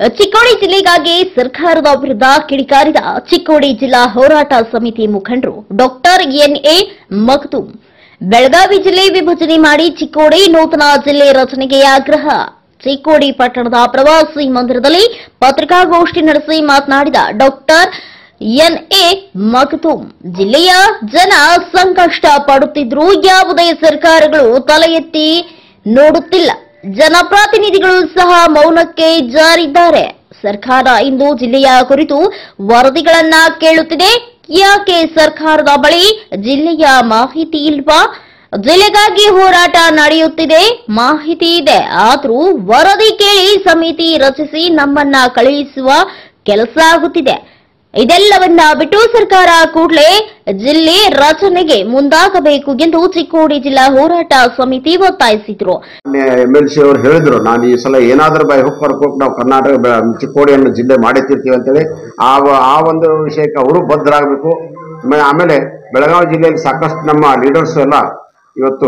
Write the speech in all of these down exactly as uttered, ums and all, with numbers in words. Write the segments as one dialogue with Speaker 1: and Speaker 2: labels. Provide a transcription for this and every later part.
Speaker 1: ಚಿಕ್ಕೋಡಿ ಜಿಲ್ಲೆಗಾಗಿ ಸರ್ಕಾರದ ವಿರುದ್ಧ ಕಿಡಿಕಾರಿದ ಚಿಕ್ಕೋಡಿ ಜಿಲ್ಲಾ ಹೋರಾಟ ಸಮಿತಿ ಮುಖಂಡರು doctor N A Makhtoom. Belagavi ಜಿಲ್ಲೆ ವಿಭಜನೆ ಮಾಡಿ ಚಿಕ್ಕೋಡಿ ನೂತನ ಜಿಲ್ಲೆ ರಚನೆಗೆ ಆಗ್ರಹ. ಚಿಕ್ಕೋಡಿ ಪಟ್ಟಣದ ಪ್ರವಾಸಿ ಮಂದಿರದಲ್ಲಿ ಪತ್ರಿಕಾಗೋಷ್ಠಿ ನಡೆಸಿ ಮಾತನಾಡಿದ ಡಾಕ್ಟರ್ ಎನ್ ಎ ಮಕ್ತೂಮ್, ಜಿಲ್ಲೆಯ ಜನ ಸಂಕಷ್ಟ ಪಡುತ್ತಿದ್ರೂ ಯಾವುದೇ ಸರ್ಕಾರಗಳು ತಲೆ ಎತ್ತಿ ನೋಡುತ್ತಿಲ್ಲ. ಜನಪ್ರತಿನಿಧಿಗಳು ಸಹ ಮೌನಕ್ಕೆ ಜಾರಿದ್ದಾರೆ. ಸರ್ಕಾರ ಇಂದು ಜಿಲ್ಲೆಯ ಕುರಿತು ವರದಿಗಳನ್ನ ಕೇಳುತ್ತಿದೆ. ಯಾಕೆ ಸರ್ಕಾರದ ಬಳಿ ಜಿಲ್ಲೆಯ ಮಾಹಿತಿ ಇಲ್ವಾ? ಜಿಲ್ಲೆಗಾಗಿ ಹೋರಾಟ ನಡೆಯುತ್ತಿದೆ, ಮಾಹಿತಿ ಇದೆ. ಆದರೂ ವರದಿ ಕೇಳಿ ಸಮಿತಿ ರಚಿಸಿ ನಮ್ಮನ್ನ ಕಳುಹಿಸುವ ಕೆಲಸ ಆಗುತ್ತಿದೆ. ಇದೆಲ್ಲವನ್ನ ಬಿಟ್ಟು ಸರ್ಕಾರ ಕೂಡಲೇ ಜಿಲ್ಲೆ ರಚನೆಗೆ ಮುಂದಾಗಬೇಕು ಎಂದು ಚಿಕ್ಕೋಡಿ ಜಿಲ್ಲಾ ಹೋರಾಟ ಸಮಿತಿ ಒತ್ತಾಯಿಸಿದ್ರು.
Speaker 2: ಎಂಎಲ್ಸಿ ಅವರು ಹೇಳಿದ್ರು, ನಾನು ಈ ಸಲ ಏನಾದ್ರೂ ಬೈ ಹುಕ್ ಬರ್ಕೋಕ್ ನಾವು ಕರ್ನಾಟಕ ಚಿಕ್ಕೋಡಿಯನ್ನು ಜಿಲ್ಲೆ ಮಾಡಿರ್ತೀವಿ ಅಂತೇಳಿ ಆ ಆ ಒಂದು ವಿಷಯಕ್ಕೆ ಅವರು ಬದ್ಧರಾಗಬೇಕು. ಆಮೇಲೆ ಬೆಳಗಾವಿ ಜಿಲ್ಲೆಯಲ್ಲಿ ಸಾಕಷ್ಟು ನಮ್ಮ ಲೀಡರ್ಸ್ ಎಲ್ಲ ಇವತ್ತು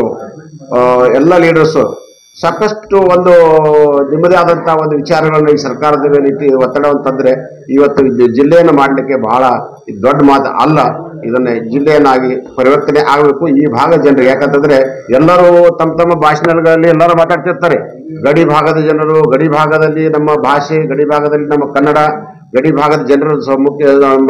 Speaker 2: ಎಲ್ಲ ಲೀಡರ್ಸು ಸಾಕಷ್ಟು ಒಂದು ನಿಮ್ಮದೇ ಆದಂತಹ ಒಂದು ವಿಚಾರಗಳನ್ನ ಈ ಸರ್ಕಾರದ ಮೇಲೆ ಇಟ್ಟು ಒತ್ತಡವನ್ನು ತಂದ್ರೆ ಇವತ್ತು ಜಿಲ್ಲೆಯನ್ನು ಮಾಡಲಿಕ್ಕೆ ಬಹಳ ದೊಡ್ಡ ಮಾತು ಅಲ್ಲ. ಇದನ್ನ ಜಿಲ್ಲೆಯನ್ನಾಗಿ ಪರಿವರ್ತನೆ ಆಗಬೇಕು ಈ ಭಾಗದ ಜನರು. ಯಾಕಂತಂದ್ರೆ ಎಲ್ಲರೂ ತಮ್ಮ ತಮ್ಮ ಭಾಷಣಗಳಲ್ಲಿ ಎಲ್ಲರೂ ಮಾತಾಡ್ತಿರ್ತಾರೆ. ಗಡಿ ಭಾಗದ ಜನರು, ಗಡಿ ಭಾಗದಲ್ಲಿ ನಮ್ಮ ಭಾಷೆ, ಗಡಿ ಭಾಗದಲ್ಲಿ ನಮ್ಮ ಕನ್ನಡ, ಗಡಿ ಭಾಗದ ಜನರು ಮುಖ್ಯ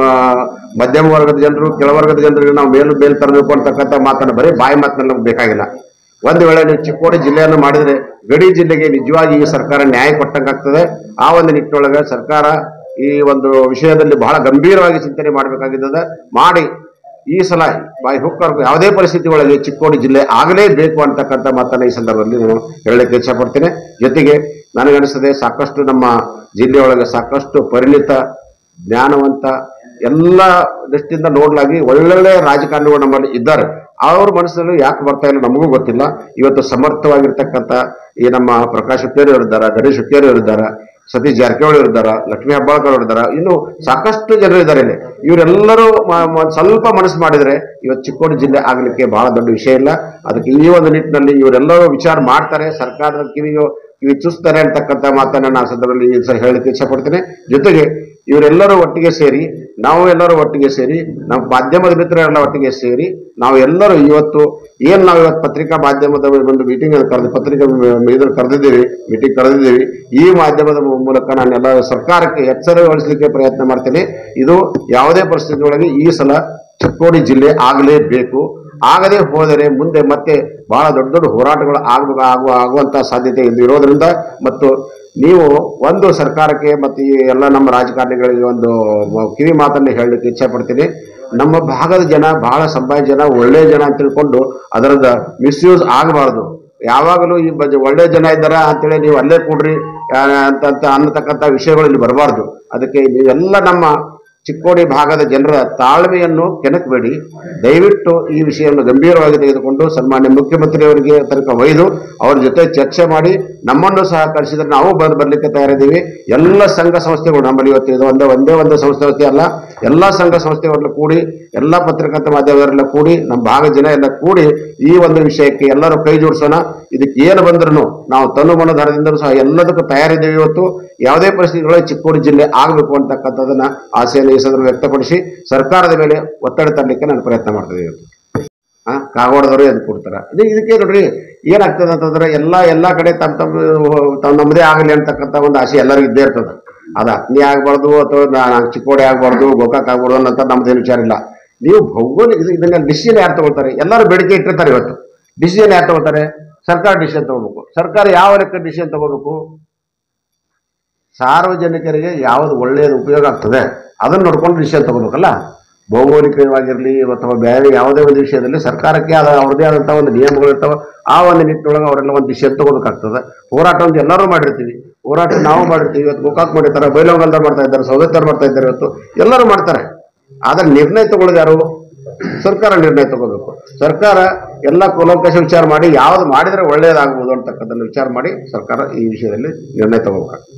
Speaker 2: ಮಧ್ಯಮ ವರ್ಗದ ಜನರು, ಕೆಳವರ್ಗದ ಜನರಿಗೆ ನಾವು ಮೇಲು ಮೇಲ್ ತರಬೇಕು ಅಂತಕ್ಕಂಥ ಮಾತನ್ನು ಬರೀ ಬಾಯಿ ಮಾತನ್ನ ನಮ್ಗೆ ಬೇಕಾಗಿಲ್ಲ. ಒಂದು ವೇಳೆ ನೀವು ಚಿಕ್ಕೋಡಿ ಜಿಲ್ಲೆಯನ್ನು ಮಾಡಿದ್ರೆ ಗಡಿ ಜಿಲ್ಲೆಗೆ ನಿಜವಾಗಿ ಈ ಸರ್ಕಾರ ನ್ಯಾಯ ಕೊಟ್ಟಂಗಾಗ್ತದೆ. ಆ ಒಂದು ನಿಟ್ಟಿನೊಳಗೆ ಸರ್ಕಾರ ಈ ಒಂದು ವಿಷಯದಲ್ಲಿ ಬಹಳ ಗಂಭೀರವಾಗಿ ಚಿಂತನೆ ಮಾಡಬೇಕಾಗಿದ್ದದ. ಮಾಡಿ ಈ ಸಲ ಬಾಯಿ ಹುಕ್ಕರ್ಗೂ ಯಾವುದೇ ಪರಿಸ್ಥಿತಿ ಒಳಗೆ ಚಿಕ್ಕೋಡಿ ಜಿಲ್ಲೆ ಆಗಲೇಬೇಕು ಅಂತಕ್ಕಂಥ ಮಾತನ್ನ ಈ ಸಂದರ್ಭದಲ್ಲಿ ನಾನು ಹೇಳಲಿಕ್ಕೆ ಇಚ್ಛಪಡ್ತೇನೆ. ಜೊತೆಗೆ ನನಗನಿಸ್ತದೆ ಸಾಕಷ್ಟು ನಮ್ಮ ಜಿಲ್ಲೆಯೊಳಗೆ ಸಾಕಷ್ಟು ಪರಿಣಿತ, ಜ್ಞಾನವಂತ, ಎಲ್ಲ ದೃಷ್ಟಿಯಿಂದ ನೋಡ್ಲಾಗಿ ಒಳ್ಳೊಳ್ಳೆ ರಾಜಕಾರಣಿಗಳು ನಮ್ಮಲ್ಲಿ ಇದ್ದಾರೆ. ಅವ್ರ ಮನಸ್ಸಲ್ಲಿ ಯಾಕೆ ಬರ್ತಾ ಇಲ್ಲ ನಮಗೂ ಗೊತ್ತಿಲ್ಲ. ಇವತ್ತು ಸಮರ್ಥವಾಗಿರ್ತಕ್ಕಂಥ ಈ ನಮ್ಮ ಪ್ರಕಾಶ್ ಹುಕ್ಕೇರಿ ಅವರಿದ್ದಾರ, ಗಣೇಶ್ ಹುಕ್ಕೇರಿ ಅವರಿದ್ದಾರ, ಸತೀಶ್ ಜಾರಕಿಹೊಳಿ ಅವರಿದ್ದಾರ, ಲಕ್ಷ್ಮೀ ಹೆಬ್ಬಾಳ್ಕರ್ ಅವರಿದ್ದಾರ, ಇನ್ನು ಸಾಕಷ್ಟು ಜನರು ಇದ್ದಾರೆ ಇಲ್ಲಿ. ಇವರೆಲ್ಲರೂ ಸ್ವಲ್ಪ ಮನಸ್ಸು ಮಾಡಿದ್ರೆ ಇವತ್ತು ಚಿಕ್ಕೋಡಿ ಜಿಲ್ಲೆ ಆಗಲಿಕ್ಕೆ ಬಹಳ ದೊಡ್ಡ ವಿಷಯ ಇಲ್ಲ. ಅದಕ್ಕೆ ಈ ಒಂದು ನಿಟ್ಟಿನಲ್ಲಿ ಇವರೆಲ್ಲರೂ ವಿಚಾರ ಮಾಡ್ತಾರೆ, ಸರ್ಕಾರದ ಕಿವಿಯೋ ಕಿವಿ ಚುಸ್ತಾರೆ ಅಂತಕ್ಕಂಥ ಮಾತನ್ನ ನಾನು ಸಂದರ್ಭದಲ್ಲಿ ಹೇಳಲಿಕ್ಕೆ ಇಚ್ಛಪಡ್ತೇನೆ. ಜೊತೆಗೆ ಇವರೆಲ್ಲರೂ ಒಟ್ಟಿಗೆ ಸೇರಿ, ನಾವು ಎಲ್ಲರೂ ಒಟ್ಟಿಗೆ ಸೇರಿ, ನಮ್ಮ ಮಾಧ್ಯಮದ ಮಿತ್ರರೆಲ್ಲ ಒಟ್ಟಿಗೆ ಸೇರಿ ನಾವು ಎಲ್ಲರೂ ಇವತ್ತು ಏನ್ ನಾವು ಇವತ್ತು ಪತ್ರಿಕಾ ಮಾಧ್ಯಮದ ಒಂದು ಮೀಟಿಂಗ್ ಕರೆದು ಪತ್ರಿಕಾ ಇದನ್ನು ಕರೆದಿದ್ದೀವಿ, ಮೀಟಿಂಗ್ ಕರೆದಿದ್ದೀವಿ. ಈ ಮಾಧ್ಯಮದ ಮೂಲಕ ನಾನೆಲ್ಲ ಸರ್ಕಾರಕ್ಕೆ ಎಚ್ಚರಗೊಳಿಸಲಿಕ್ಕೆ ಪ್ರಯತ್ನ ಮಾಡ್ತೇನೆ. ಇದು ಯಾವುದೇ ಪರಿಸ್ಥಿತಿ ಒಳಗೆ ಈ ಸಲ ಚಿಕ್ಕೋಡಿ ಜಿಲ್ಲೆ ಆಗಲೇಬೇಕು. ಆಗದೆ ಹೋದರೆ ಮುಂದೆ ಮತ್ತೆ ಬಹಳ ದೊಡ್ಡ ದೊಡ್ಡ ಹೋರಾಟಗಳು ಆಗುವ ಆಗುವ ಆಗುವಂತಹ ಸಾಧ್ಯತೆ ಇರೋದ್ರಿಂದ ಮತ್ತು ನೀವು ಒಂದು ಸರ್ಕಾರಕ್ಕೆ ಮತ್ತು ಈ ಎಲ್ಲ ನಮ್ಮ ರಾಜಕಾರಣಿಗಳಿಗೆ ಒಂದು ಕಿವಿ ಮಾತನ್ನು ಹೇಳಲಿಕ್ಕೆ ಇಚ್ಛೆ ಪಡ್ತೀನಿ. ನಮ್ಮ ಭಾಗದ ಜನ ಬಹಳ ಸಂಭಾವ್ಯ ಜನ, ಒಳ್ಳೆ ಜನ ಅಂತ ತಿಳ್ಕೊಂಡು ಅದರದ ಮಿಸ್ಯೂಸ್ ಆಗಬಾರ್ದು. ಯಾವಾಗಲೂ ಈ ಒಳ್ಳೆ ಜನ ಇದ್ದಾರ ಅಂತೇಳಿ ನೀವು ಅಲ್ಲೇ ಕೂಡ್ರಿ ಅಂತ ಅನ್ನತಕ್ಕಂಥ ವಿಷಯಗಳು ಇಲ್ಲಿ ಬರಬಾರ್ದು. ಅದಕ್ಕೆ ನೀವೆಲ್ಲ ನಮ್ಮ ಚಿಕ್ಕೋಡಿ ಭಾಗದ ಜನರ ತಾಳ್ಮೆಯನ್ನು ಕೆಣಕಬೇಡಿ. ದಯವಿಟ್ಟು ಈ ವಿಷಯವನ್ನು ಗಂಭೀರವಾಗಿ ತೆಗೆದುಕೊಂಡು ಸನ್ಮಾನ್ಯ ಮುಖ್ಯಮಂತ್ರಿಯವರಿಗೆ ತನಕ ಒಯ್ದು ಅವ್ರ ಜೊತೆ ಚರ್ಚೆ ಮಾಡಿ ನಮ್ಮನ್ನು ಸಹ ಕಳಿಸಿದ್ರೆ ನಾವು ಬಂದು ಬರ್ಲಿಕ್ಕೆ ತಯಾರಿದ್ದೀವಿ. ಎಲ್ಲ ಸಂಘ ಸಂಸ್ಥೆಗಳು ನಮ್ಮಲ್ಲಿ ಇವತ್ತು ಇದು ಒಂದೇ ಒಂದೇ ಒಂದು ಸಂಸ್ಥೆ ಅಲ್ಲ, ಎಲ್ಲ ಸಂಘ ಸಂಸ್ಥೆಗಳನ್ನ ಕೂಡಿ, ಎಲ್ಲ ಪತ್ರಕರ್ತ ಮಾಧ್ಯಮದವರೆಲ್ಲ ಕೂಡಿ, ನಮ್ಮ ಭಾಗದ ಜನ ಎಲ್ಲ ಕೂಡಿ ಈ ಒಂದು ವಿಷಯಕ್ಕೆ ಎಲ್ಲರೂ ಕೈ ಜೋಡಿಸೋಣ. ಇದಕ್ಕೆ ಏನು ಬಂದ್ರು ನಾವು ತನು ಮನೋಧರದಿಂದಲೂ ಸಹ ಎಲ್ಲದಕ್ಕೂ ತಯಾರಿದ್ದೇವೆ. ಇವತ್ತು ಯಾವುದೇ ಪರಿಸ್ಥಿತಿಗಳಲ್ಲಿ ಚಿಕ್ಕೋಡಿ ಜಿಲ್ಲೆ ಆಗಬೇಕು ಅಂತಕ್ಕಂಥದ್ದನ್ನ ಆಸೆಯನ್ನು ಈ ಸಂದರ್ಭ ವ್ಯಕ್ತಪಡಿಸಿ ಸರ್ಕಾರದ ಮೇಲೆ ಒತ್ತಡ ತರಲಿಕ್ಕೆ ನಾನು ಪ್ರಯತ್ನ ಮಾಡ್ತಿದ್ದೆ. ಇವತ್ತು ಹಾ ಕಾಗವಾಡದವರು ಎದ್ದು ಕೊಡ್ತಾರ. ಇದು ಇದಕ್ಕೆ ನೋಡ್ರಿ ಏನಾಗ್ತದೆ ಅಂತಂದ್ರೆ ಎಲ್ಲ ಎಲ್ಲಾ ಕಡೆ ತಮ್ಮ ತಮ್ಮ ತಮ್ಮ ನಮ್ಮದೇ ಆಗಲಿ ಅಂತಕ್ಕಂಥ ಒಂದು ಆಸೆ ಎಲ್ಲರಿಗೂ ಇದ್ದೇ ಇರ್ತದೆ. ಅದು ಅಗ್ನಿ ಆಗ್ಬಾರ್ದು ಅಥವಾ ಚಿಕ್ಕೋಡಿ ಆಗ್ಬಾರ್ದು, ಗೋಕಾಕ್ ಆಗ್ಬಾರ್ದು ಅನ್ನೋಂಥ ನಮ್ದೇನು ವಿಚಾರ ಇಲ್ಲ. ನೀವು ಭೌಗೋಳಿಕ ಇದನ್ನ ಡಿಸಿಷನ್ ಯಾರು ತಗೊಳ್ತಾರೆ? ಎಲ್ಲರೂ ಬೇಡಿಕೆ ಇಟ್ಟಿರ್ತಾರೆ. ಇವತ್ತು ಡಿಸಿಷನ್ ಯಾರು ತಗೋತಾರೆ? ಸರ್ಕಾರ ಡಿಸಿಷನ್ ತಗೋಬೇಕು. ಸರ್ಕಾರ ಯಾವ ಲೆಕ್ಕ ಡಿಸಿಷನ್ ತಗೋಬೇಕು? ಸಾರ್ವಜನಿಕರಿಗೆ ಯಾವುದು ಒಳ್ಳೆಯದು ಉಪಯೋಗ ಆಗ್ತದೆ ಅದನ್ನು ನೋಡ್ಕೊಂಡು ಡಿಸಿಷನ್ ತಗೋಬೇಕಲ್ಲ. ಭೌಗೋಳಿಕವಾಗಿರಲಿ ಅಥವಾ ಬೇರೆ ಯಾವುದೇ ಒಂದು ವಿಷಯದಲ್ಲಿ ಸರ್ಕಾರಕ್ಕೆ ಅದ ಅವ್ರದೇ ಆದಂತಹ ಒಂದು ನಿಯಮಗಳು ಇರ್ತಾವೆ. ಆ ಒಂದು ನಿಟ್ಟಿನೊಳಗೆ ಅವರೆಲ್ಲ ಒಂದು ಡಿಸಿಷನ್ ತಗೋಬೇಕಾಗ್ತದೆ. ಹೋರಾಟ ಒಂದು ಎಲ್ಲರೂ ಮಾಡಿರ್ತೀವಿ, ಹೋರಾಟ ನಾವು ಮಾಡಿರ್ತೀವಿ. ಇವತ್ತು ಗೋಕಾಕ್ ಮಾಡಿರ್ತಾರೆ, ಬೈಲಹೊಂಗಲದವ್ರು ಮಾಡ್ತಾ ಇದ್ದಾರೆ, ಸೌದತ್ತವ್ರು ಮಾಡ್ತಾ ಇದ್ದಾರೆ, ಇವತ್ತು ಎಲ್ಲರೂ ಮಾಡ್ತಾರೆ. ಆದ್ರೆ ನಿರ್ಣಯ ತಗೊಳ್ಳೋದು ಯಾರು? ಸರ್ಕಾರ ನಿರ್ಣಯ ತಗೋಬೇಕು. ಸರ್ಕಾರ ಎಲ್ಲ ಕೂಲಂಕಷ ವಿಚಾರ ಮಾಡಿ ಯಾವ್ದು ಮಾಡಿದ್ರೆ ಒಳ್ಳೇದಾಗ್ಬೋದು ಅಂತಕ್ಕಂಥದ್ದು ವಿಚಾರ ಮಾಡಿ ಸರ್ಕಾರ ಈ ವಿಷಯದಲ್ಲಿ ನಿರ್ಣಯ ತಗೋಬೇಕಾಗ್ತದೆ.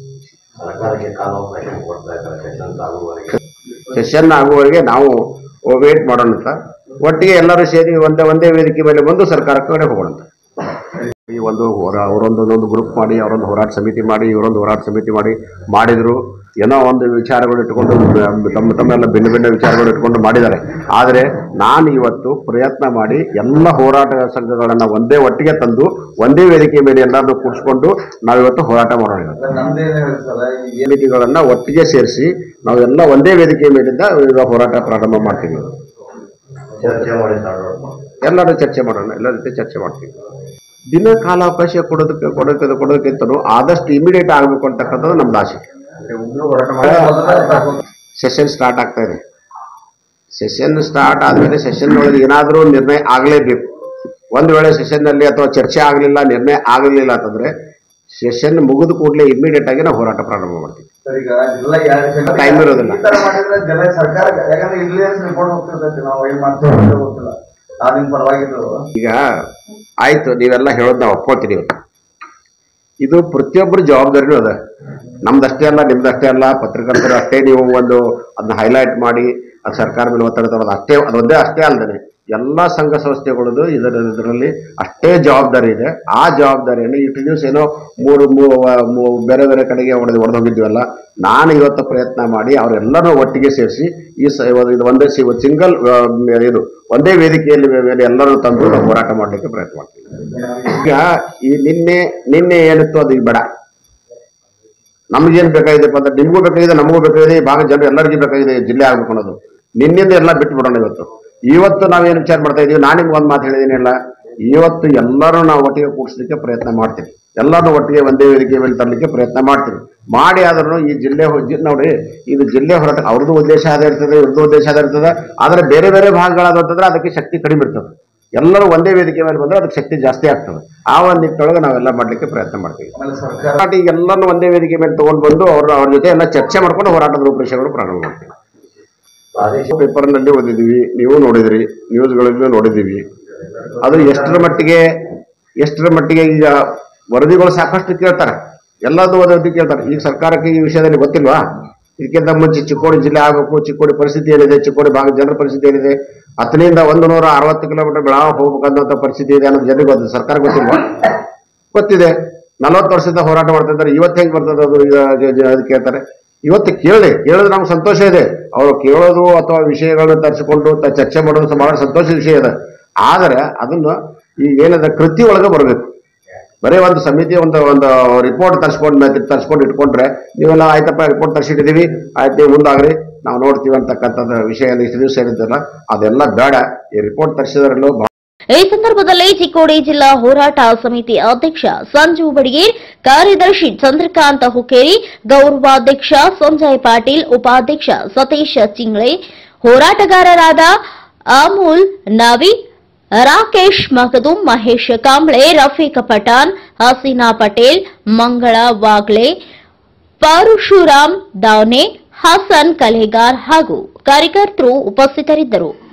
Speaker 2: ಸೆಷನ್ ಆಗುವವರೆಗೆ ನಾವು ವೇಟ್ ಮಾಡೋಣ. ಒಟ್ಟಿಗೆ ಎಲ್ಲರೂ ಸೇರಿ ಒಂದೇ ಒಂದೇ ವೇದಿಕೆ ಮೇಲೆ ಬಂದು ಸರ್ಕಾರಕ್ಕೆ ಹೋಗೋಣ. ಒಂದು ಅವರೊಂದು ಒಂದೊಂದು ಗ್ರೂಪ್ ಮಾಡಿ ಅವರೊಂದು ಹೋರಾಟ ಸಮಿತಿ ಮಾಡಿ ಇವರೊಂದು ಹೋರಾಟ ಸಮಿತಿ ಮಾಡಿ ಮಾಡಿದ್ರು. ಏನೋ ಒಂದು ವಿಚಾರಗಳು ಇಟ್ಕೊಂಡು ತಮ್ಮ ತಮ್ಮೆಲ್ಲ ಭಿನ್ನ ಭಿನ್ನ ವಿಚಾರಗಳು ಇಟ್ಕೊಂಡು ಮಾಡಿದ್ದಾರೆ. ಆದರೆ ನಾನು ಇವತ್ತು ಪ್ರಯತ್ನ ಮಾಡಿ ಎಲ್ಲ ಹೋರಾಟ ಸಂಘಗಳನ್ನು ಒಂದೇ ಒಟ್ಟಿಗೆ ತಂದು ಒಂದೇ ವೇದಿಕೆ ಮೇಲೆ ಎಲ್ಲರನ್ನೂ ಕೂಡಿಸ್ಕೊಂಡು ನಾವಿವತ್ತು ಹೋರಾಟ ಮಾಡೋಣ. ವೇದಿಕೆಗಳನ್ನು ಒಟ್ಟಿಗೆ ಸೇರಿಸಿ ನಾವೆಲ್ಲ ಒಂದೇ ವೇದಿಕೆ ಮೇಲಿಂದ ಈಗ ಹೋರಾಟ ಪ್ರಾರಂಭ ಮಾಡ್ತೀವಿ. ಎಲ್ಲರೂ ಚರ್ಚೆ ಮಾಡೋಣ, ಎಲ್ಲ ರೀತಿ ಚರ್ಚೆ ಮಾಡ್ತೀವಿ. ದಿನ ಕಾಲಾವಕಾಶ ಕೊಡೋದಕ್ಕೆ ಕೊಡೋಕೆ ಕೊಡೋದಕ್ಕಿಂತಲೂ ಆದಷ್ಟು ಇಮಿಡಿಯೇಟ್ ಆಗಬೇಕು ಅಂತಕ್ಕಂಥದ್ದು ನಮ್ದು ಆಸೆ. ಸೆಷನ್ ಸ್ಟಾರ್ಟ್ ಆಗ್ತಾ ಇದೆ. ಸೆಷನ್ ಸ್ಟಾರ್ಟ್ ಆದಮೇಲೆ ಸೆಷನ್ ಒಳಗೆ ಏನಾದರೂ ನಿರ್ಣಯ ಆಗಲೇಬೇಕು. ಒಂದು ವೇಳೆ ಸೆಷನ್ನಲ್ಲಿ ಅಥವಾ ಚರ್ಚೆ ಆಗಲಿಲ್ಲ, ನಿರ್ಣಯ ಆಗಲಿಲ್ಲ ಅಂತಂದ್ರೆ ಸೆಷನ್ ಮುಗಿದ ಕೂಡಲೇ ಇಮಿಡಿಯೇಟ್ ಆಗಿ ನಾವು ಹೋರಾಟ ಪ್ರಾರಂಭ ಮಾಡ್ತೀವಿ. ಟೈಮ್ ಇರೋದಿಲ್ಲ. ಈಗ ಆಯ್ತು, ನೀವೆಲ್ಲ ಹೇಳೋದು ನಾವು ಒಪ್ಕೊಳ್ತೀವಿ. ಇದು ಪ್ರತಿಯೊಬ್ಬರ ಜವಾಬ್ದಾರಿನೂ ಅದ. ನಮ್ದಷ್ಟೇ ಅಲ್ಲ, ನಿಮ್ದಷ್ಟೇ ಅಲ್ಲ, ಪತ್ರಕರ್ತರು ಅಷ್ಟೇ ನೀವು ಒಂದು ಅದನ್ನ ಹೈಲೈಟ್ ಮಾಡಿ ಅದು ಸರ್ಕಾರ ಮೇಲೆ ಒತ್ತಡ ತರೋದು ಅಷ್ಟೇ, ಅದೊಂದೇ ಅಷ್ಟೇ ಅಲ್ಲದೆ ಎಲ್ಲ ಸಂಘ ಸಂಸ್ಥೆಗಳದ್ದು ಇದರ ಇದರಲ್ಲಿ ಅಷ್ಟೇ ಜವಾಬ್ದಾರಿ ಇದೆ. ಆ ಜವಾಬ್ದಾರಿಯನ್ನು ಇಷ್ಟು ದಿವಸ ಏನೋ ಮೂರು ಬೇರೆ ಬೇರೆ ಕಡೆಗೆ ಹೊಡೆದು ಹೊಡೆದು ಹೋಗಿದ್ವಲ್ಲ, ನಾನು ಇವತ್ತು ಪ್ರಯತ್ನ ಮಾಡಿ ಅವರೆಲ್ಲರೂ ಒಟ್ಟಿಗೆ ಸೇರಿಸಿ ಈ ಸ ಇದು ಒಂದೇ ಸಿಂಗಲ್ ಇದು ಒಂದೇ ವೇದಿಕೆಯಲ್ಲಿ ಮೇಲೆ ಎಲ್ಲರೂ ತಂದು ನಾವು ಹೋರಾಟ ಮಾಡಲಿಕ್ಕೆ ಪ್ರಯತ್ನ ಮಾಡ್ತೀವಿ. ಈಗ ಈ ನಿನ್ನೆ ನಿನ್ನೆ ಏನಿತ್ತು ಅದು ಈಗ ಬೇಡ. ನಮ್ಗೇನು ಬೇಕಾಗಿದೆಪ್ಪ ಅಂದ್ರೆ ನಿಮಗೂ ಬೇಕಾಗಿದೆ, ನಮಗೂ ಬೇಕಾಗಿದೆ, ಈ ಭಾಗದ ಜನರು ಎಲ್ಲರಿಗೂ ಬೇಕಾಗಿದೆ ಜಿಲ್ಲೆ ಆಗ್ಬೇಕು ಅನ್ನೋದು. ನಿನ್ನಿಂದ ಎಲ್ಲ ಬಿಟ್ಟು ಬಿಡೋಣ. ಇವತ್ತು ಇವತ್ತು ನಾವೇನು ವಿಚಾರ ಮಾಡ್ತಾ ಇದೀವಿ, ನಾನು ನಿಮ್ಗೆ ಒಂದು ಮಾತು ಹೇಳಿದೀನಿಲ್ಲ, ಇವತ್ತು ಎಲ್ಲರೂ ನಾವು ಒಟ್ಟಿಗೆ ಕೂಡಿಸ್ಲಿಕ್ಕೆ ಪ್ರಯತ್ನ ಮಾಡ್ತೀವಿ. ಎಲ್ಲರೂ ಒಟ್ಟಿಗೆ ಒಂದೇ ವೇದಿಕೆ ಮೇಲೆ ತರಲಿಕ್ಕೆ ಪ್ರಯತ್ನ ಮಾಡ್ತೀವಿ. ಮಾಡಿ ಆದ್ರೂ ಈ ಜಿಲ್ಲೆ ನೋಡಿ, ಇದು ಜಿಲ್ಲೆ ಹೋರಾಟ ಅವ್ರದ್ದು ಉದ್ದೇಶ ಅದೇ ಇರ್ತದೆ, ಇವ್ರದ್ದು ಉದ್ದೇಶ ಅದೇ ಇರ್ತದೆ. ಆದರೆ ಬೇರೆ ಬೇರೆ ಭಾಗಗಳಾದಂತಂದ್ರೆ ಅದಕ್ಕೆ ಶಕ್ತಿ ಕಡಿಮೆ ಇರ್ತದೆ. ಎಲ್ಲರೂ ಒಂದೇ ವೇದಿಕೆ ಮೇಲೆ ಬಂದ್ರೆ ಅದಕ್ಕೆ ಶಕ್ತಿ ಜಾಸ್ತಿ ಆಗ್ತದೆ. ಆ ಒಂದು ನಿಟ್ಟಿನೊಳಗೆ ನಾವೆಲ್ಲ ಮಾಡ್ಲಿಕ್ಕೆ ಪ್ರಯತ್ನ ಮಾಡ್ತೀವಿ. ಈಗ ಎಲ್ಲರೂ ಒಂದೇ ವೇದಿಕೆ ಮೇಲೆ ತಗೊಂಡು ಬಂದು ಅವ್ರ ಅವ್ರ ಜೊತೆ ಎಲ್ಲ ಚರ್ಚೆ ಮಾಡ್ಕೊಂಡು ಹೋರಾಟದ ರೂಪರೇಷೆಗಳು ಪ್ರಾರಂಭ ಮಾಡ್ತೀವಿ. ಪೇಪರ್ನಲ್ಲಿ ಓದಿದ್ವಿ, ನೀವು ನೋಡಿದ್ರಿ, ನ್ಯೂಸ್ಗಳಲ್ಲೂ ನೋಡಿದ್ದೀವಿ. ಅದು ಎಷ್ಟರ ಮಟ್ಟಿಗೆ ಎಷ್ಟರ ಮಟ್ಟಿಗೆ ಈಗ ವರದಿಗಳು ಸಾಕಷ್ಟು ಕೇಳ್ತಾರೆ, ಎಲ್ಲದೂ ವರದಿ ಕೇಳ್ತಾರೆ. ಈಗ ಸರ್ಕಾರಕ್ಕೆ ಈ ವಿಷಯದಲ್ಲಿ ಗೊತ್ತಿಲ್ವಾ? ಇದಕ್ಕಿಂತ ಮುಂಚೆ ಚಿಕ್ಕೋಡಿ ಜಿಲ್ಲೆ ಆಗಬೇಕು, ಚಿಕ್ಕೋಡಿ ಪರಿಸ್ಥಿತಿ ಏನಿದೆ, ಚಿಕ್ಕೋಡಿ ಭಾಗದ ಜನರ ಪರಿಸ್ಥಿತಿ ಏನಿದೆ, ಹತ್ತರಿಂದ ಒಂದು ನೂರ ಅರವತ್ತು ಕಿಲೋಮೀಟರ್ ಬೆಳಗಾವಿ ಹೋಗ್ಬೇಕಂತ ಪರಿಸ್ಥಿತಿ ಇದೆ ಅನ್ನೋದು ಜನರಿಗೆ ಗೊತ್ತಿದೆ. ಸರ್ಕಾರ ಗೊತ್ತಿಲ್ವಾ? ಗೊತ್ತಿದೆ. ನಲವತ್ತು ವರ್ಷದಿಂದ ಹೋರಾಟ ಮಾಡ್ತಾ ಇದ್ದಾರೆ. ಇವತ್ತು ಹೆಂಗೆ ಬರ್ತದೆ ಅದು ಅದು ಕೇಳ್ತಾರೆ. ಇವತ್ತು ಕೇಳಿ ಕೇಳಿದ್ರೆ ನಮ್ಗೆ ಸಂತೋಷ ಇದೆ. ಅವರು ಕೇಳೋದು ಅಥವಾ ವಿಷಯಗಳನ್ನ ತರಿಸಿಕೊಂಡು ಚರ್ಚೆ ಮಾಡೋದು ಬಹಳ ಸಂತೋಷದ ವಿಷಯ ಇದೆ. ಆದರೆ ಅದನ್ನು ಈಗ ಏನದ ಕೃತಿ ಒಳಗೆ ಬರಬೇಕು. ಬರೀ ಒಂದು ಸಮಿತಿ ಒಂದು ಒಂದು ರಿಪೋರ್ಟ್ ತರಿಸ್ಕೊಂಡು ತರಿಸ್ಕೊಂಡು ಇಟ್ಕೊಂಡ್ರೆ ನೀವೆಲ್ಲ ಆಯ್ತಪ್ಪ ರಿಪೋರ್ಟ್ ತರಿಸಿಟ್ಟಿದ್ದೀವಿ, ಆಯ್ತು ನೀವು ಮುಂದಾಗ್ರಿ ನಾವು ನೋಡ್ತೀವಿ ಅಂತಕ್ಕಂಥದ್ದು ವಿಷಯ ಇಷ್ಟು ದಿವಸ ಏನಿದ್ದಲ್ಲ ಅದೆಲ್ಲ ಬೇಡ. ಈ ರಿಪೋರ್ಟ್ ತರಿಸಿದ್ರಲ್ಲೂ
Speaker 1: ಈ ಸಂದರ್ಭದಲ್ಲಿ ಚಿಕ್ಕೋಡಿ ಜಿಲ್ಲಾ ಹೋರಾಟ ಸಮಿತಿ ಅಧ್ಯಕ್ಷ ಸಂಜು ಬಡಿಗೇರ್, ಕಾರ್ಯದರ್ಶಿ ಚಂದ್ರಕಾಂತ ಹುಕ್ಕೇರಿ, ಗೌರವಾಧ್ಯಕ್ಷ ಸಂಜಯ್ ಪಾಟೀಲ್, ಉಪಾಧ್ಯಕ್ಷ ಸತೀಶ್ ಚಿಂಗ್ಳೆ, ಹೋರಾಟಗಾರರಾದ ಅಮೂಲ್ ನಾವಿ, ರಾಕೇಶ್ ಮಖದೂಂ, ಮಹೇಶ್ ಕಾಂಬ್ಳೆ, ರಫೀಕ್ ಪಠಾಣ್, ಹಸೀನಾ ಪಟೇಲ್, ಮಂಗಳ ವಾಗ್ಲೆ, ಪರಶುರಾಮ್ ದಾವ್ನೆ, ಹಸನ್ ಕಲೆಗಾರ್ ಹಾಗೂ ಕಾರ್ಯಕರ್ತರು ಉಪಸ್ಥಿತರಿದ್ದರು.